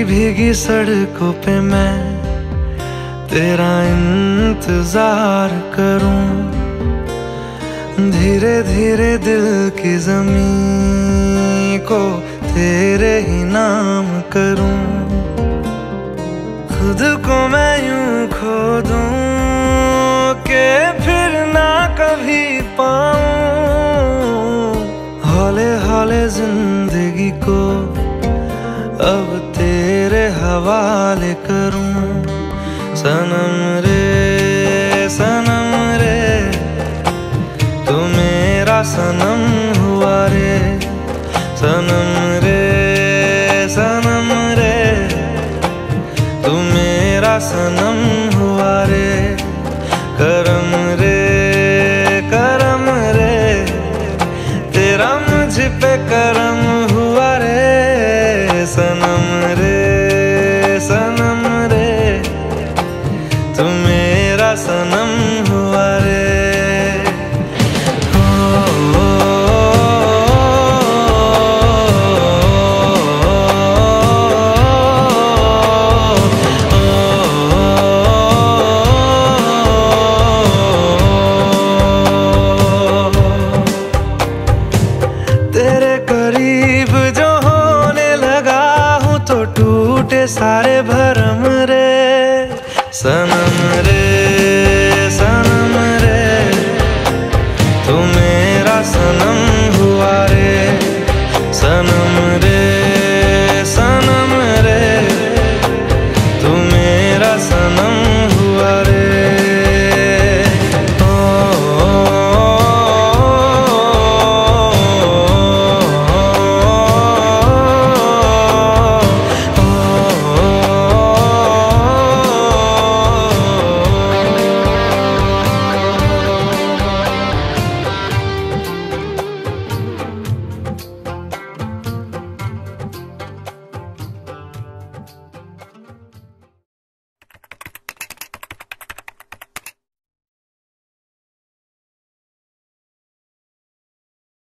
भीगी सड़कों पे मैं तेरा इंतजार करूं, धीरे धीरे दिल की ज़मीं को तेरे ही नाम करूं। खुद को मैं यूं खो दूं कि फिर ना कभी पाऊं, हौले हौले जिंदगी को अब तेरे हवाले करूं। सनम रे तू मेरा सनम हुआ रे, सनम